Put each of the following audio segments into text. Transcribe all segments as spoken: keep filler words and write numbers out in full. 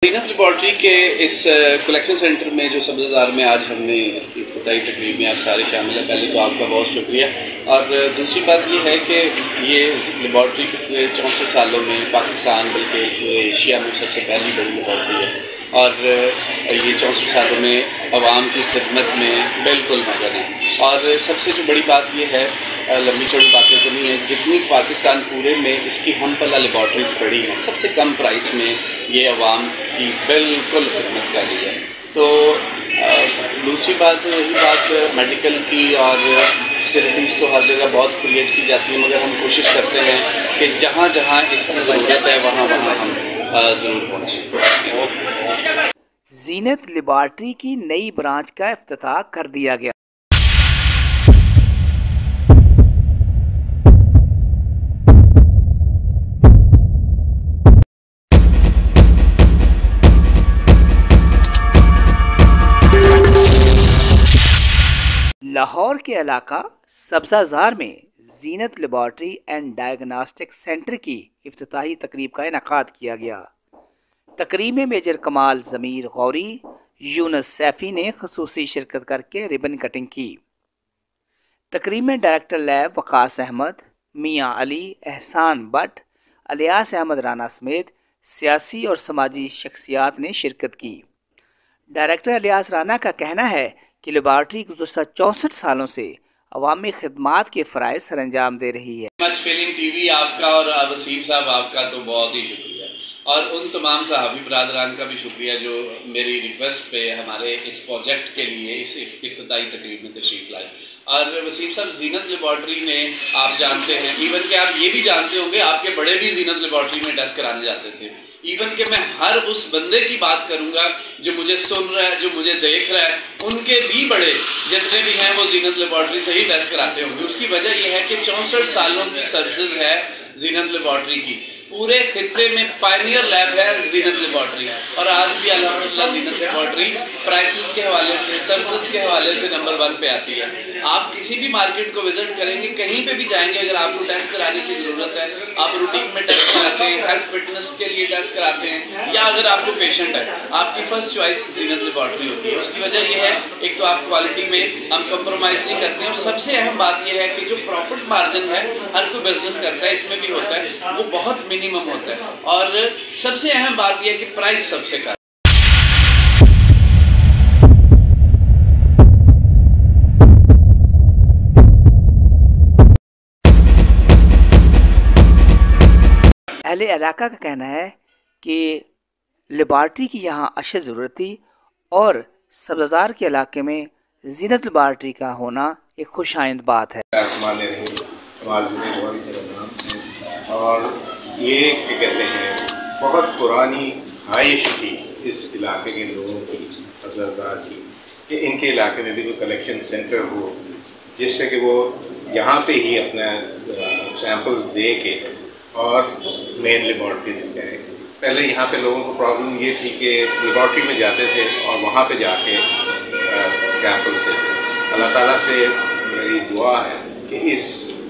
जीनत laboratory के इस collection centre में जो सब्ज़ार में आज हमने इसकी इफ्तिताई तकरीब में आप सारे शामिल हैं, पहले तो आपका बहुत शुक्रिया। और दूसरी बात ये है कि ये लेबॉर्ट्री पिछले चौंसठ सालों में पाकिस्तान बल्कि पूरे एशिया में सबसे पहली बड़ी लेबॉर्ट्री है और ये चौंसठ सालों में आवाम की खिदमत में बिल्कुल मगन है। और सबसे जो बड़ी बात ये है, लंबी चौड़ी बातें तो नहीं है, जितनी पाकिस्तान पूरे में इसकी हम पल्ला लेबॉर्ट्रीज बड़ी हैं, सबसे कम प्राइस में ये आवाम की बिल्कुल खिदमत कर रही है। तो दूसरी बात वही बात मेडिकल की और फैसिलिटीज़ तो हर जगह बहुत क्रिएट की जाती है, मगर हम कोशिश करते हैं कि जहाँ जहाँ इसकी ज़रूरत है वहाँ वहाँ हम ज़रूर पहुँचें। जीनत लेबॉर्ट्री की नई ब्रांच का इफ्तिताह कर दिया गया। लाहौर के इलाका सब्ज़ाज़ार में Zeenat laboratory and diagnostic centre की इफ्तिताही तकरीब का इनेकाद किया गया। तकरीब में मेजर कमाल ज़मीर गौरी, यूनुस सैफ़ी ने ख़ुसूसी शिरकत करके रिबन कटिंग की। तकरीब में डायरेक्टर लैब वक़ास अहमद, मियाँ अली, एहसान बट, अलियास अहमद राना समेत सियासी और समाजी शख्सियात ने शिरकत की। डायरेक्टर अलियास राना का कहना है कि लेबॉर्ट्री गुज़श्ता चौंसठ सालों से अवामी खिदमात के फ़राइज़ सर अंजाम दे रही है। मच फीलिंग टीवी आपका और वसीम साहब आपका तो बहुत ही शुक्रिया, और उन तमाम सहाबी बरादरान का भी शुक्रिया जो मेरी रिक्वेस्ट पे हमारे इस प्रोजेक्ट के लिए इस इफ्तिताई तकरीब में तशरीफ़ लाए। और वसीम साहब, जीनत लेबॉर्ट्री में आप जानते हैं, इवन कि आप ये भी जानते होंगे, आपके बड़े भी जीनत लेबॉर्ट्री में टेस्ट कराने जाते थे। इवन कि मैं हर उस बंदे की बात करूंगा जो मुझे सुन रहा है, जो मुझे देख रहा है, उनके भी बड़े जितने भी हैं वो जीनत लेबॉर्ट्री से ही टेस्ट कराते होंगे। उसकी वजह यह है कि चौंसठ सालों की सर्विसेज है जीनत लेबॉर्ट्री की। पूरे खित्ते में पायनियर लैब है जीनत लेबॉर्ट्री, और आज भी अल्हम्दुलिल्लाह जीनत लेबॉर्ट्री प्राइसेस के हवाले से, सर्विसेज के हवाले से नंबर वन पे आती है। आप किसी भी मार्केट को विजिट करेंगे, कहीं पे भी जाएंगे, अगर आपको टेस्ट कराने की ज़रूरत है, आप रूटीन में टेस्ट कराते हैं, हेल्थ फिटनेस के लिए टेस्ट कराते हैं, या अगर आपको पेशेंट है, आपकी फर्स्ट चॉइस जीनत लेबॉर्ट्री होती है। उसकी वजह यह है, एक तो आप क्वालिटी में हम कंप्रोमाइज़ नहीं करते हैं, और सबसे अहम बात यह है कि जो प्रॉफिट मार्जिन है हर कोई बिजनेस करता है, इसमें भी होता है, वो बहुत मिनिमम होता है। और सबसे अहम बात यह है कि प्राइस सबसे कम। अहले इलाका का कहना है कि लेबॉर्ट्री की यहाँ अशद ज़रूरत थी और सब्ज़ाज़ार के इलाके में जीनत लेबॉर्ट्री का होना एक खुशाइंद बात है। और ये क्या कहते हैं, बहुत पुरानी ख्वाहिश थी इस इलाके के लोगों की, सब्ज़ाज़ार की, कि इनके इलाके में भी कोई कलेक्शन सेंटर हो जिससे कि वो यहाँ पे ही अपना सैंपल्स दे के और मेन लेबॉर्ट्री में जाए। पहले यहाँ पे लोगों को प्रॉब्लम ये थी कि लेबॉर्ट्री में जाते थे और वहाँ पे जाके सैंपल्स देते। अल्लाह ताला से मेरी दुआ है कि इस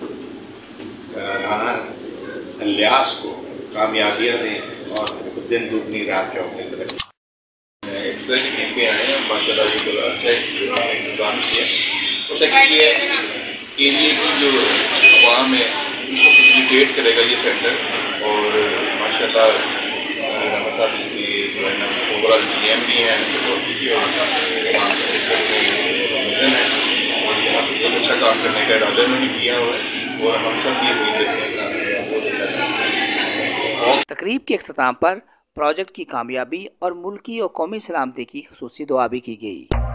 राना अलियास को कामयाबियाँ दें और दिन दुगनी रात चौगनी करें। पे आए हैं माशाल्लाह, ये अच्छा इंतजाम किया। और सेकंड ये है कि एरिए की जो अवाम है उसको फैसिलिटेट करेगा ये सेंटर, और माशाल्लाह राना साहब इसकी जो है ना ओवरऑल जी एम भी हैं और यहाँ पर बहुत अच्छा काम करने का इरादा उन्होंने किया हुआ है, और हम सब भी उम्मीद करते हैं बहुत अच्छा। तकरीब के इख्तिताम पर प्रोजेक्ट की कामयाबी और मुल्की और कौमी सलामती की ख़ुसूसी दुआ भी की गई।